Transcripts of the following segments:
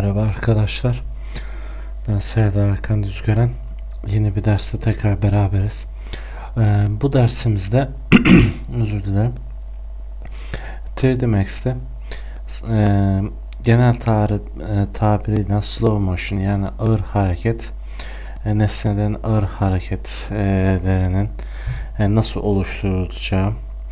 Merhaba arkadaşlar. Ben Serdar Erkan Düzgören. Yeni bir derste tekrar beraberiz. Bu dersimizde özür dilerim. 3D Max'te genel tabiriyle slow motion, yani ağır hareket, nesneden ağır hareketlerinin nasıl oluşturulacağı,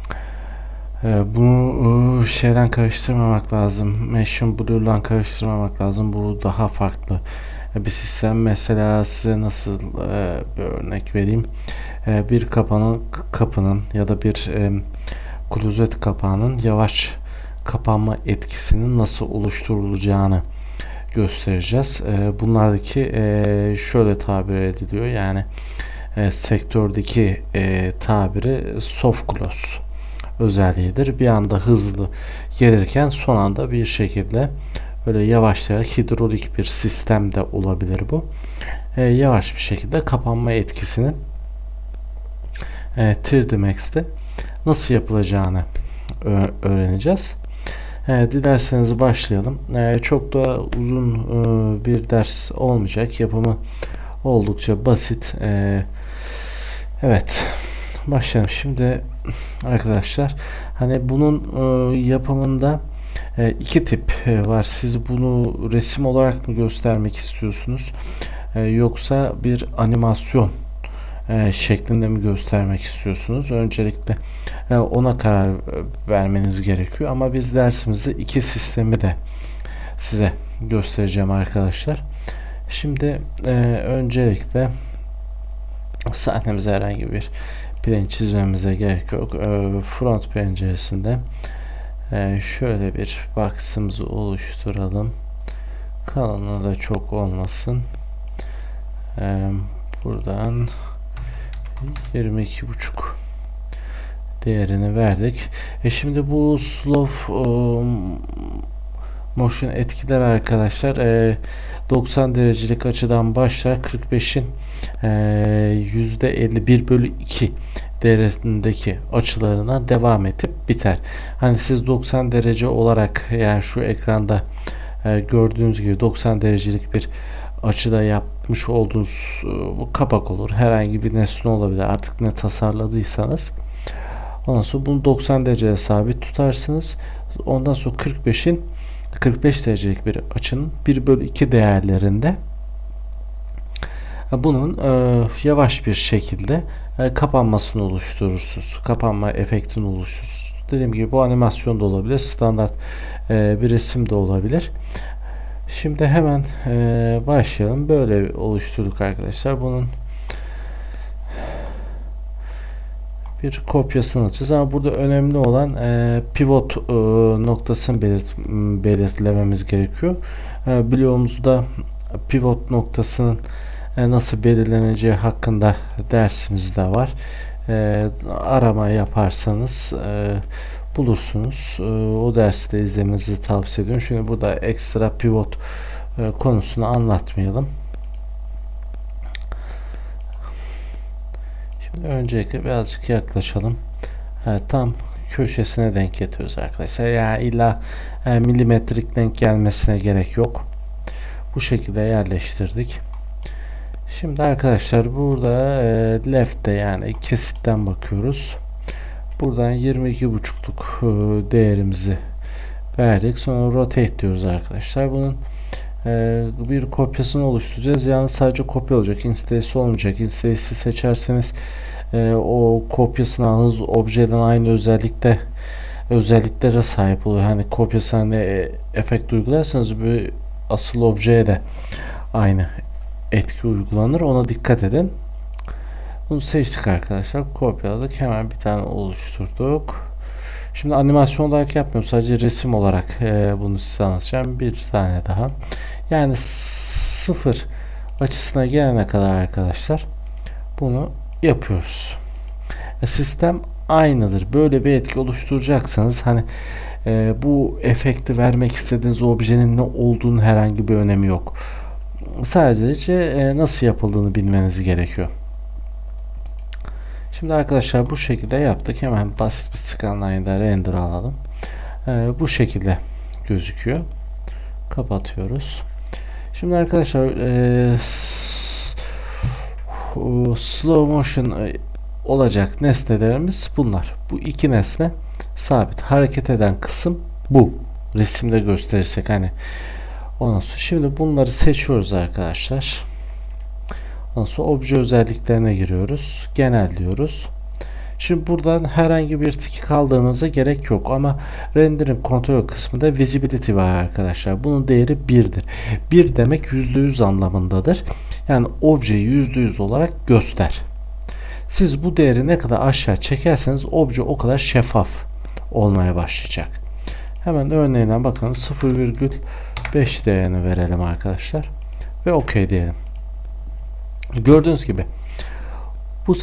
bunu şeyden karıştırmamak lazım. Motion Blur'la karıştırmamak lazım. Bu daha farklı bir sistem. Mesela size nasıl bir örnek vereyim. Bir kapının ya da bir klozet kapağının yavaş kapanma etkisinin nasıl oluşturulacağını göstereceğiz. Bunlardaki şöyle tabir ediliyor. Yani sektördeki tabiri soft close özelliğidir. Bir anda hızlı gelirken son anda bir şekilde böyle yavaşlayarak, hidrolik bir sistem de olabilir bu. Yavaş bir şekilde kapanma etkisinin 3D Max'te nasıl yapılacağını öğreneceğiz. Dilerseniz başlayalım. Çok da uzun bir ders olmayacak. Yapımı oldukça basit. Evet. Başlayalım. Şimdi arkadaşlar, hani bunun yapımında iki tip var. Siz bunu resim olarak mı göstermek istiyorsunuz? Yoksa bir animasyon şeklinde mi göstermek istiyorsunuz? Öncelikle ona karar vermeniz gerekiyor. Ama biz dersimizde iki sistemi de size göstereceğim arkadaşlar. Şimdi öncelikle sahnemize herhangi bir plan çizmemize gerek yok. Front penceresinde şöyle bir box'ımızı oluşturalım. Kalınlığı da çok olmasın. Buradan 22,5 değerini verdik. Şimdi bu slow motion etkiler arkadaşlar 90 derecelik açıdan başlar, 45'in %51/2 değerindeki açılarına devam edip biter. Hani siz 90 derece olarak, yani şu ekranda gördüğünüz gibi 90 derecelik bir açıda yapmış olduğunuz bu kapak olur. Herhangi bir nesne olabilir. Artık ne tasarladıysanız. Ondan sonra bunu 90 dereceye sabit tutarsınız. Ondan sonra 45 derecelik bir açının 1/2 değerlerinde bunun yavaş bir şekilde kapanmasını oluşturursunuz. Kapanma efektini oluşturursunuz. Dediğim gibi bu animasyon da olabilir. Standart bir resim de olabilir. Şimdi hemen başlayalım. Böyle oluşturduk arkadaşlar. Bunun bir kopyasını alacağız. Ama burada önemli olan pivot noktasını belirtlememiz gerekiyor. Bloğumuzda pivot noktasının nasıl belirleneceği hakkında dersimiz de var. Arama yaparsanız bulursunuz. O dersi de izlemenizi tavsiye ediyorum. Şimdi burada ekstra pivot konusunu anlatmayalım. Şimdi öncelikle birazcık yaklaşalım. Tam köşesine denk getiriyoruz arkadaşlar. Yani illa milimetrik denk gelmesine gerek yok. Bu şekilde yerleştirdik. Şimdi arkadaşlar burada left'te, yani kesitten bakıyoruz. Buradan 22,5'luk değerimizi verdik. Sonra rotate diyoruz arkadaşlar. Bunun bir kopyasını oluşturacağız. Yani sadece kopya olacak. Install'si olmayacak. Install'si seçerseniz o kopyasını aldığınız objeden aynı özelliklere sahip oluyor. Hani kopyasına efekt uygularsanız bir asıl objeye de aynı etki uygulanır. Ona dikkat edin. Bunu seçtik arkadaşlar. Kopyaladık. Hemen bir tane oluşturduk. Şimdi animasyon olarak yapmıyorum. Sadece resim olarak bunu size anlatacağım. Bir tane daha. Yani sıfır açısına gelene kadar arkadaşlar bunu yapıyoruz. Sistem aynıdır. Böyle bir etki oluşturacaksanız hani bu efekti vermek istediğiniz objenin ne olduğunu herhangi bir önemi yok. Sadece nasıl yapıldığını bilmeniz gerekiyor. Şimdi arkadaşlar bu şekilde yaptık. Hemen basit bir scanline'da render alalım. Bu şekilde gözüküyor. Kapatıyoruz. Şimdi arkadaşlar slow motion olacak nesnelerimiz bunlar. Bu iki nesne sabit. Hareket eden kısım bu. Resimde gösterirsek hani. Ondan sonra şimdi bunları seçiyoruz arkadaşlar. Ondan sonra obje özelliklerine giriyoruz. Genel diyoruz. Şimdi buradan herhangi bir tiki kaldırmanıza gerek yok ama render'in kontrol kısmında visibility var arkadaşlar. Bunun değeri 1'dir. 1 demek %100 anlamındadır. Yani objeyi %100 olarak göster. Siz bu değeri ne kadar aşağı çekerseniz obje o kadar şeffaf olmaya başlayacak. Hemen örneğine bakalım. 0,5 değerini verelim arkadaşlar. Ve OK diyelim. Gördüğünüz gibi bu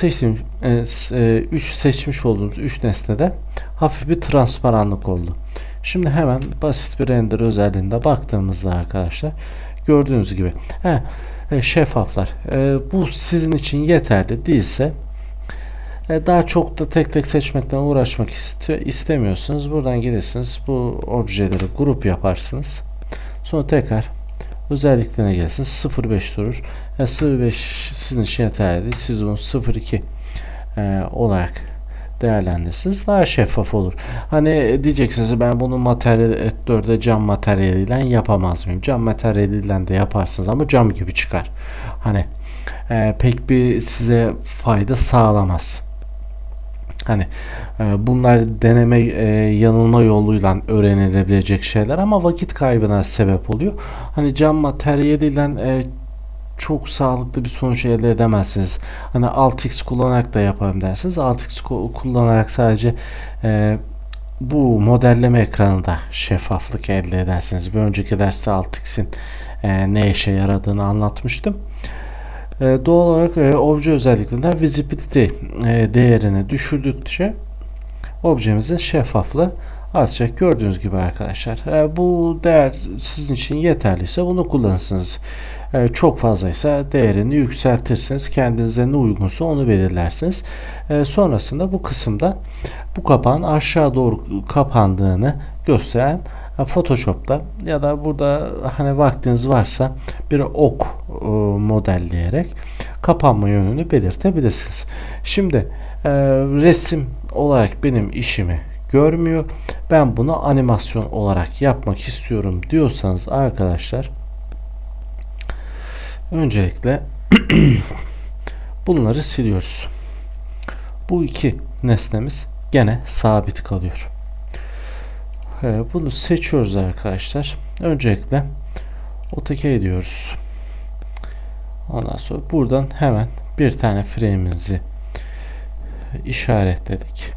seçmiş olduğumuz 3 nesnede hafif bir transparanlık oldu. Şimdi hemen basit bir render özelliğinde baktığımızda arkadaşlar gördüğünüz gibi şeffaflar. Bu sizin için yeterli değilse daha çok da tek tek seçmekten uğraşmak istemiyorsunuz. Buradan gelirsiniz. Bu objeleri grup yaparsınız. Sonra tekrar özelliklerine gelirsiniz. 0.5 durur. 0.5 sizin için yeterli değil. Siz bunu 0.2 olarak değerlendirirsiniz. Daha şeffaf olur. Hani diyeceksiniz ben bunu materyal editörde cam materyaliyle yapamaz mıyım? Cam materyaliyle de yaparsınız ama cam gibi çıkar. Hani pek bir size fayda sağlamaz. Hani bunlar deneme yanılma yoluyla öğrenilebilecek şeyler ama vakit kaybına sebep oluyor. Hani cam materyaliyle çok sağlıklı bir sonuç elde edemezsiniz. Hani 6x kullanarak da yaparım dersiniz. 6x kullanarak sadece bu modelleme ekranında şeffaflık elde edersiniz. Bir önceki derste 6x'in ne işe yaradığını anlatmıştım. Doğal olarak obje özelliklerinden visibility değerini düşürdükçe objemizin şeffaflığı artacak. Gördüğünüz gibi arkadaşlar. Bu değer sizin için yeterliyse bunu kullanırsınız. Çok fazlaysa değerini yükseltirsiniz. Kendinize ne uygunsa onu belirlersiniz. Sonrasında bu kısımda bu kapağın aşağı doğru kapandığını gösteren Photoshop'ta ya da burada hani vaktiniz varsa bir ok modelleyerek kapanma yönünü belirtebilirsiniz. Şimdi resim olarak benim işimi görmüyor. Ben bunu animasyon olarak yapmak istiyorum diyorsanız arkadaşlar öncelikle bunları siliyoruz. Bu iki nesnemiz gene sabit kalıyor. Bunu seçiyoruz arkadaşlar. Öncelikle AutoCAD ediyoruz. Ondan sonra buradan hemen bir tane frame'imizi işaretledik.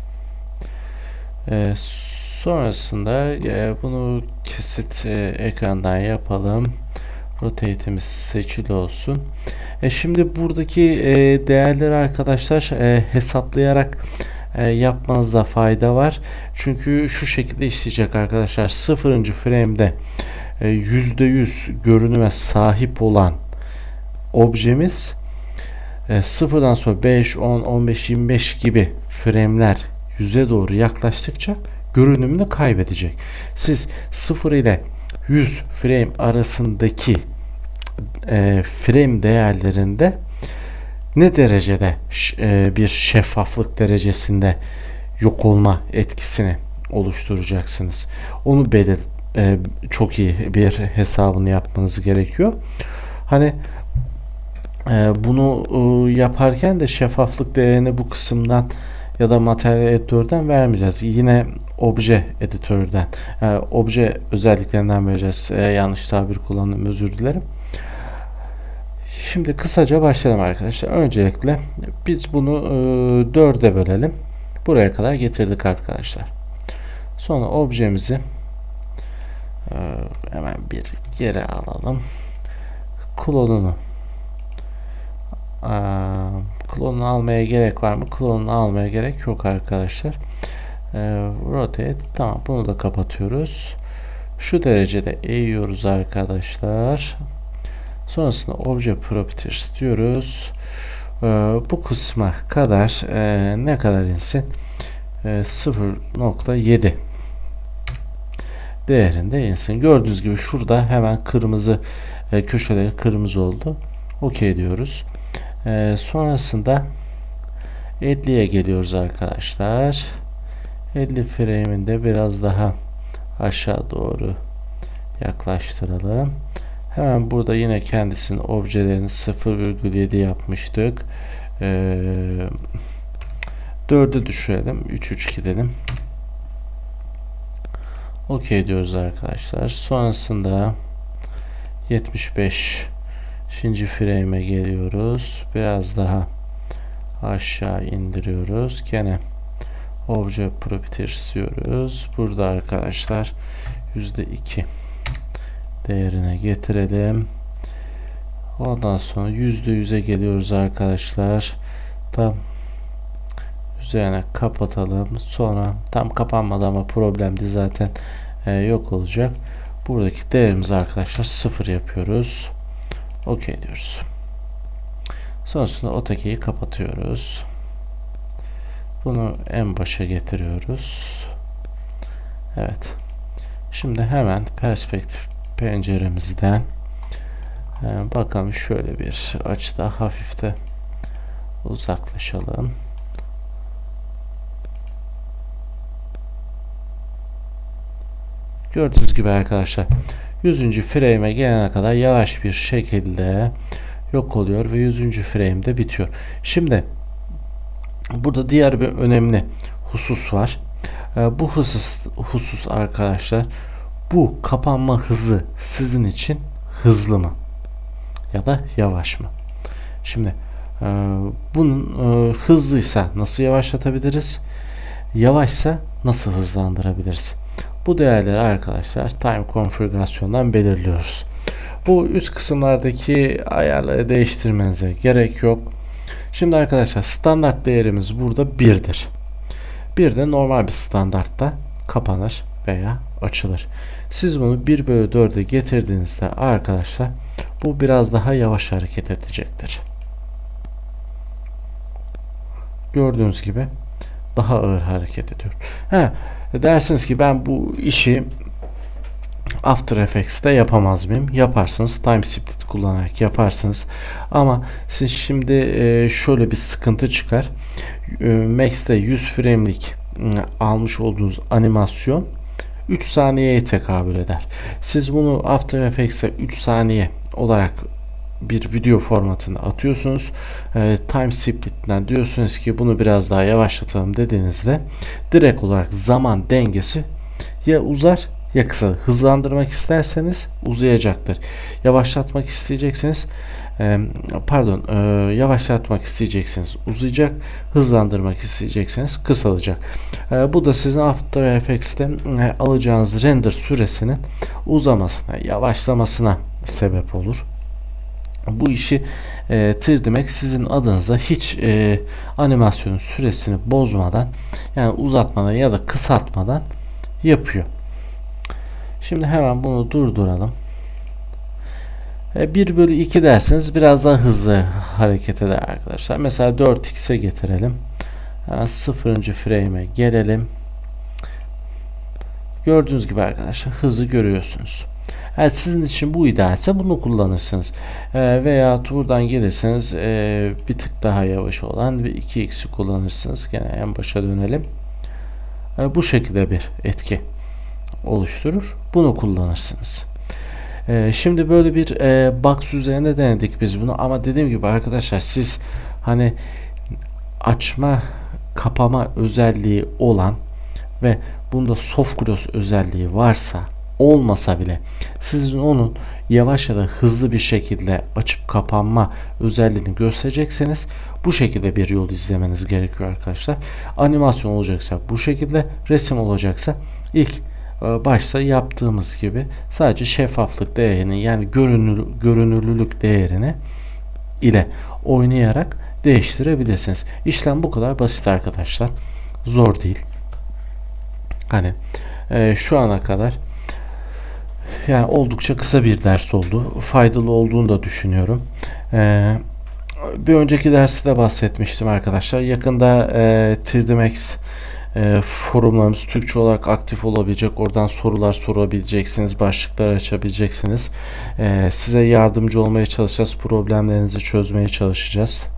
Sonrasında bunu kesit ekrandan yapalım. Rotate'imiz seçili olsun. Şimdi buradaki değerleri arkadaşlar hesaplayarak yapmanızda fayda var. Çünkü şu şekilde işleyecek arkadaşlar. 0. frame'de %100 görünüme sahip olan objemiz sıfırdan sonra 5, 10, 15, 25 gibi frame'ler yüze doğru yaklaştıkça görünümünü kaybedecek. Siz 0 ile 100 frame arasındaki frame değerlerinde ne derecede bir şeffaflık derecesinde yok olma etkisini oluşturacaksınız. Onu çok iyi bir hesabını yapmanız gerekiyor. Hani bunu yaparken de şeffaflık değerini bu kısımdan ya da materyal editörden vermeyeceğiz. Yine obje editörden, obje özelliklerinden vereceğiz. Yanlış tabir kullandım, özür dilerim. Şimdi kısaca başlayalım arkadaşlar. Öncelikle biz bunu 4'e bölelim. Buraya kadar getirdik arkadaşlar. Sonra objemizi hemen bir geri alalım. Klonunu almaya gerek var mı? Klonunu almaya gerek yok arkadaşlar. Rotate. Tamam, bunu da kapatıyoruz. Şu derecede eğiyoruz arkadaşlar. Sonrasında Object Properties diyoruz. Bu kısma kadar ne kadar insin? 0.7 değerinde insin. Gördüğünüz gibi şurada hemen kırmızı köşeleri kırmızı oldu. OK diyoruz. Sonrasında 50'ye geliyoruz arkadaşlar. 50 frame'ini de biraz daha aşağı doğru yaklaştıralım. Hemen burada yine kendisinin objelerini 0,7 yapmıştık. 4'e düşürelim. 3 gidelim. OK diyoruz arkadaşlar. Sonrasında 75. frame'e geliyoruz. Biraz daha aşağı indiriyoruz. Gene Obje Properties diyoruz. Burada arkadaşlar %2 değerine getirelim. Ondan sonra %100'e geliyoruz arkadaşlar. Tam üzerine kapatalım. Sonra tam kapanmadı ama problemdi zaten, yok olacak. Buradaki değerimiz arkadaşlar 0 yapıyoruz. OK diyoruz. Sonrasında AutoCAD'i kapatıyoruz. Bunu en başa getiriyoruz. Evet. Şimdi hemen perspektif penceremizden bakalım, şöyle bir açıda hafifte uzaklaşalım. Gördüğünüz gibi arkadaşlar 100. frame'e gelene kadar yavaş bir şekilde yok oluyor ve 100. frame'de bitiyor. Şimdi burada diğer bir önemli husus var. Bu husus arkadaşlar, bu kapanma hızı sizin için hızlı mı ya da yavaş mı? Şimdi bunun hızlıysa nasıl yavaşlatabiliriz? Yavaşsa nasıl hızlandırabiliriz? Bu değerleri arkadaşlar time konfigürasyondan belirliyoruz. Bu üst kısımlardaki ayarları değiştirmenize gerek yok. Şimdi arkadaşlar standart değerimiz burada 1'dir. 1 de normal bir standartta kapanır veya açılır. Siz bunu 1/4'e getirdiğinizde arkadaşlar bu biraz daha yavaş hareket edecektir. Gördüğünüz gibi daha ağır hareket ediyor. Dersiniz ki ben bu işi After Effects'te yapamaz mıyım? Yaparsınız. Time Split kullanarak yaparsınız. Ama siz şimdi şöyle bir sıkıntı çıkar. Max'te 100 frame'lik almış olduğunuz animasyon 3 saniyeye tekabül eder. Siz bunu After Effects'e 3 saniye olarak bir video formatına atıyorsunuz. Time Split'ten diyorsunuz ki bunu biraz daha yavaşlatalım dediğinizde direkt olarak zaman dengesi ya uzar ya kısa. Hızlandırmak isterseniz uzayacaktır. Yavaşlatmak isteyeceksiniz. Yavaşlatmak isteyeceksiniz uzayacak. Hızlandırmak isteyeceksiniz kısalacak. Bu da sizin After Effects'te alacağınız render süresinin uzamasına, yavaşlamasına sebep olur. Bu işi 3D sizin adınıza hiç animasyonun süresini bozmadan, yani uzatmadan ya da kısaltmadan yapıyor. Şimdi hemen bunu durduralım. 1/2 derseniz biraz daha hızlı hareket eder arkadaşlar. Mesela 4x'e getirelim. 0. frame'e gelelim. Gördüğünüz gibi arkadaşlar hızı görüyorsunuz. Eğer sizin için bu idealse bunu kullanırsınız. Veya buradan gelirseniz bir tık daha yavaş olan bir 2x'i kullanırsınız. Gene en başa dönelim. Bu şekilde bir etki oluşturur. Bunu kullanırsınız. Şimdi böyle bir box üzerinde denedik biz bunu, ama dediğim gibi arkadaşlar siz hani açma kapama özelliği olan ve bunda soft close özelliği varsa, olmasa bile sizin onun yavaş ya da hızlı bir şekilde açıp kapanma özelliğini gösterecekseniz bu şekilde bir yol izlemeniz gerekiyor arkadaşlar. Animasyon olacaksa bu şekilde, resim olacaksa ilk başta yaptığımız gibi sadece şeffaflık değerini, yani görünürlülük değerini ile oynayarak değiştirebilirsiniz. İşlem bu kadar basit arkadaşlar. Zor değil. Hani şu ana kadar yani oldukça kısa bir ders oldu. Faydalı olduğunu da düşünüyorum. Bir önceki derste de bahsetmiştim arkadaşlar. Yakında 3D Max Forumlarımız Türkçe olarak aktif olabilecek. Oradan sorular sorabileceksiniz, başlıklar açabileceksiniz. Size yardımcı olmaya çalışacağız, problemlerinizi çözmeye çalışacağız.